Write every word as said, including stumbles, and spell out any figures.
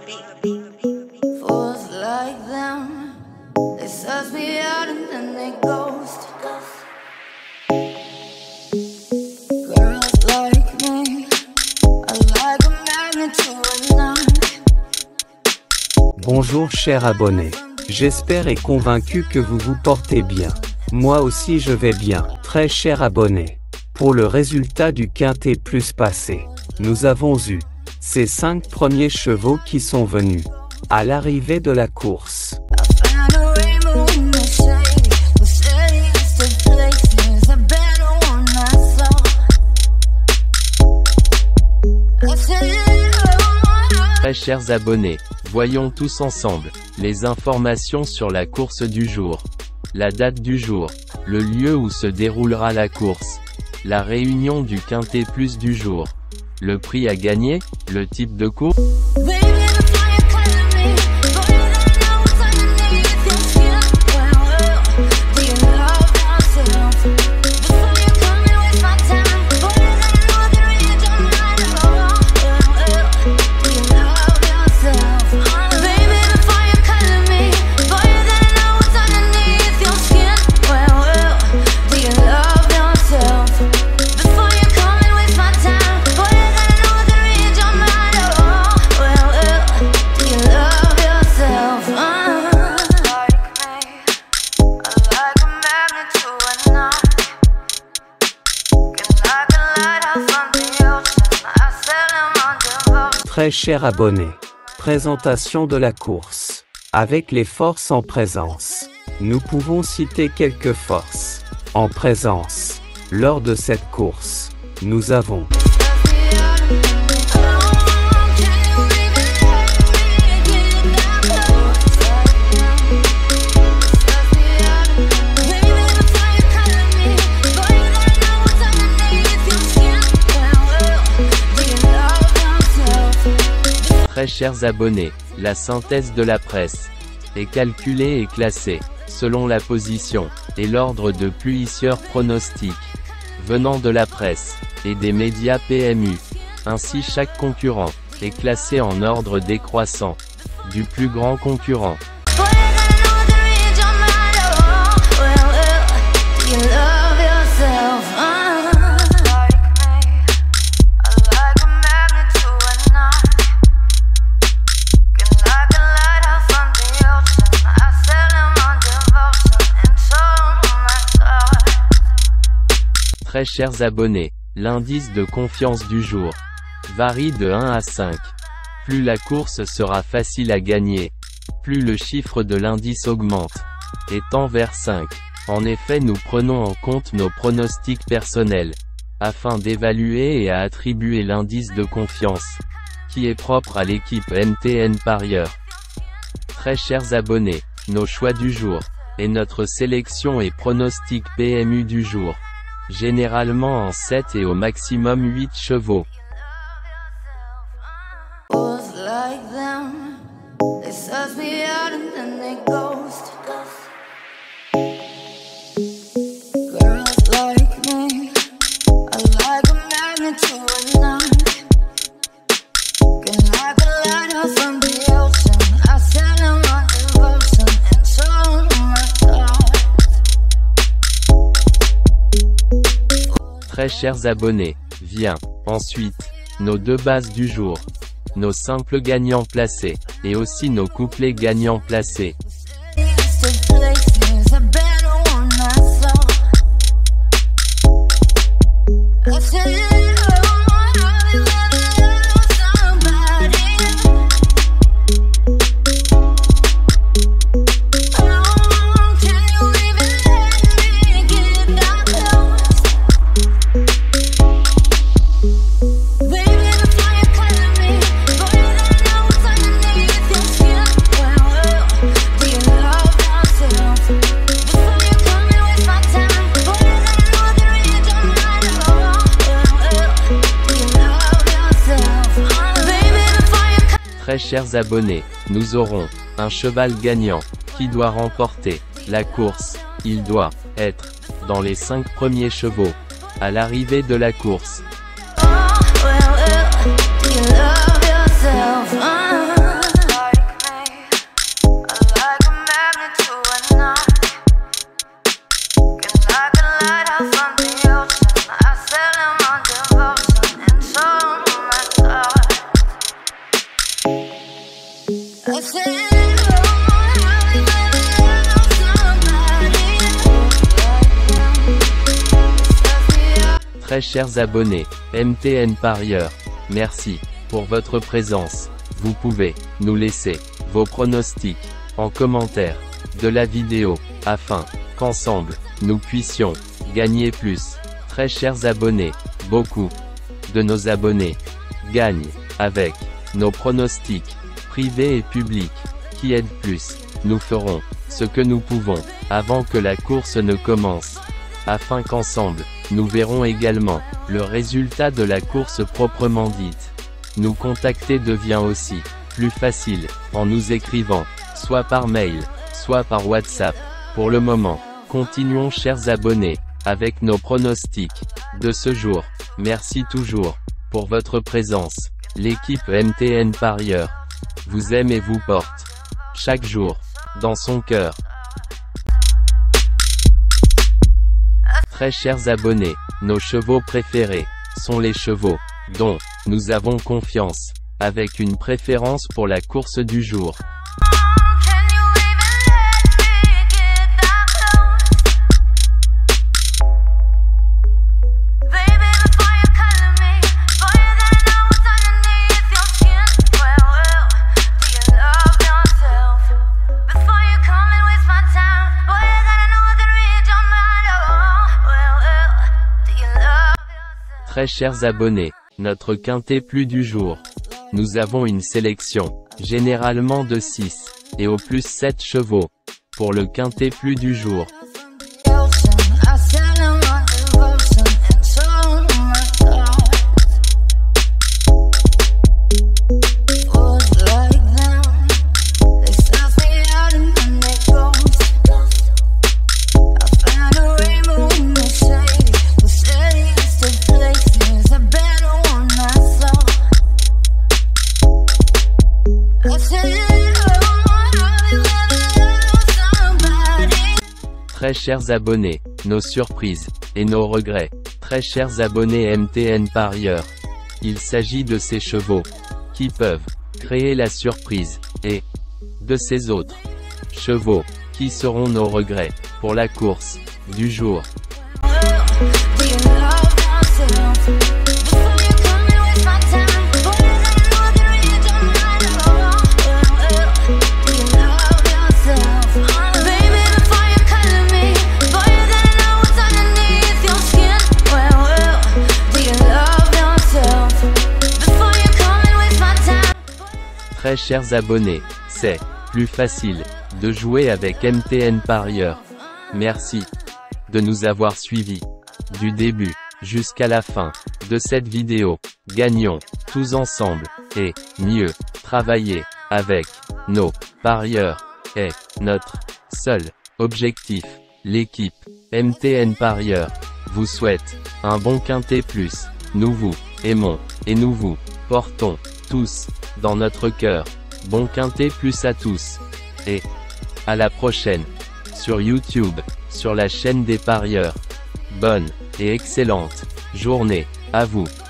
Fools like them, they suss me out and then they ghost. Girls like me, I like a magnet to a knife. Bonjour chers abonnés. J'espère et convaincu que vous vous portez bien. Moi aussi je vais bien, très chers abonnés. Pour le résultat du Quintet Plus passé, nous avons eu ces cinq premiers chevaux qui sont venus à l'arrivée de la course. Très chers abonnés, voyons tous ensemble les informations sur la course du jour. La date du jour, le lieu où se déroulera la course, la réunion du Quintet Plus du jour, le prix à gagner, le type de course. Très chers abonnés, présentation de la course. Avec les forces en présence, nous pouvons citer quelques forces en présence. Lors de cette course, nous avons Très chers abonnés, la synthèse de la presse est calculée et classée selon la position et l'ordre de plusieurs pronostics venant de la presse et des médias P M U. Ainsi chaque concurrent est classé en ordre décroissant du plus grand concurrent. Très chers abonnés, l'indice de confiance du jour varie de un à cinq. Plus la course sera facile à gagner, plus le chiffre de l'indice augmente et tend vers cinq. En effet, nous prenons en compte nos pronostics personnels afin d'évaluer et à attribuer l'indice de confiance qui est propre à l'équipe M T N Parieur. Très chers abonnés, nos choix du jour et notre sélection et pronostic P M U du jour. Généralement en sept et au maximum huit chevaux. Très chers abonnés, vient ensuite nos deux bases du jour, nos simples gagnants placés, et aussi nos couplets gagnants placés. Très chers abonnés, nous aurons un cheval gagnant qui doit remporter la course. Il doit être dans les cinq premiers chevaux à l'arrivée de la course. Oh, well, well, do you love yourself? Uh-huh. Très chers abonnés, M T N Parieurs, merci pour votre présence. Vous pouvez nous laisser vos pronostics en commentaire de la vidéo, afin qu'ensemble, nous puissions gagner plus. Très chers abonnés, beaucoup de nos abonnés gagnent avec nos pronostics privés et publics qui aident plus. Nous ferons ce que nous pouvons avant que la course ne commence, afin qu'ensemble, nous verrons également le résultat de la course proprement dite. Nous contacter devient aussi plus facile en nous écrivant, soit par mail, soit par WhatsApp. Pour le moment, continuons chers abonnés, avec nos pronostics de ce jour. Merci toujours pour votre présence. L'équipe M T N Parieurs vous aime et vous porte chaque jour dans son cœur. Très chers abonnés, nos chevaux préférés sont les chevaux dont nous avons confiance, avec une préférence pour la course du jour. Très chers abonnés, notre quintet plus du jour. Nous avons une sélection, généralement de six, et au plus sept chevaux, pour le quintet plus du jour. Très chers abonnés, nos surprises et nos regrets. Très chers abonnés M T N Parieurs, il s'agit de ces chevaux qui peuvent créer la surprise, et de ces autres chevaux qui seront nos regrets pour la course du jour. Très chers abonnés, c'est plus facile de jouer avec M T N Parieurs. Merci de nous avoir suivis du début jusqu'à la fin de cette vidéo. Gagnons tous ensemble et mieux travailler avec nos parieurs est notre seul objectif. L'équipe M T N Parieurs vous souhaite un bon quintet plus. Nous vous aimons et nous vous portons tous dans notre cœur. Bon quintet plus à tous. Et à la prochaine sur YouTube, sur la chaîne des parieurs. Bonne et excellente journée à vous.